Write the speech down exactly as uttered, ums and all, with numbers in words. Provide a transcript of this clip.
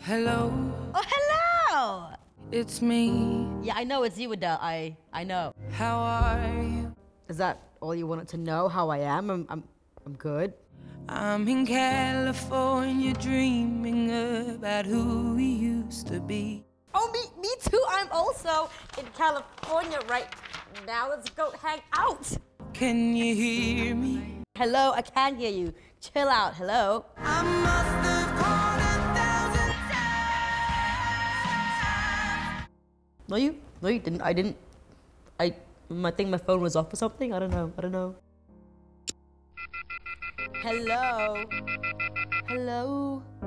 Hello. Oh, hello! It's me. Yeah, I know it's you, Adele. I I know. How are you? Is that all you wanted to know? How I am? I'm I'm I'm good. I'm in California dreaming about who we used to be. Oh, me me too. I'm also in California right now. Let's go hang out. Can you hear me? Hello, I can hear you. Chill out. Hello. I must have called a thousand times. No, you no, you didn't. I didn't. I I think my phone was off or something. I don't know. I don't know. Hello. Hello.